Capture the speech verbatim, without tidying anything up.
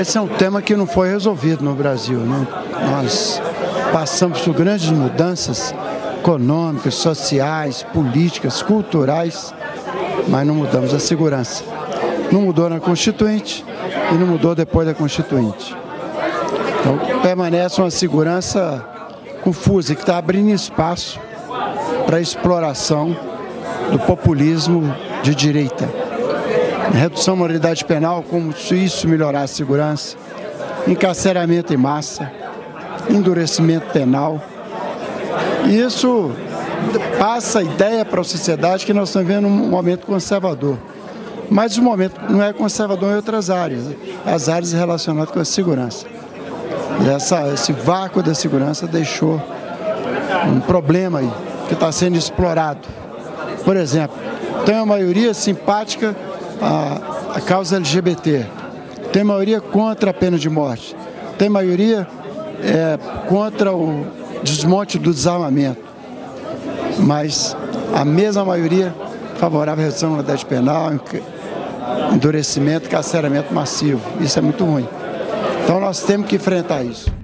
Esse é um tema que não foi resolvido no Brasil, né? Nós passamos por grandes mudanças econômicas, sociais, políticas, culturais, mas não mudamos a segurança. Não mudou na Constituinte e não mudou depois da Constituinte. Então, permanece uma segurança confusa, que está abrindo espaço para a exploração do populismo de direita. Redução da moralidade penal, como se isso melhorar a segurança, encarceramento em massa, endurecimento penal. E isso passa a ideia para a sociedade que nós estamos vivendo um momento conservador. Mas o momento não é conservador em outras áreas, as áreas relacionadas com a segurança. E essa, esse vácuo da segurança deixou um problema aí, que está sendo explorado. Por exemplo, tem uma maioria simpática à, à causa L G B T, tem maioria contra a pena de morte, tem maioria é, contra o desmonte do desarmamento, mas a mesma maioria favorável à redução da moralidade penal, endurecimento, carceramento massivo. Isso é muito ruim. Então nós temos que enfrentar isso.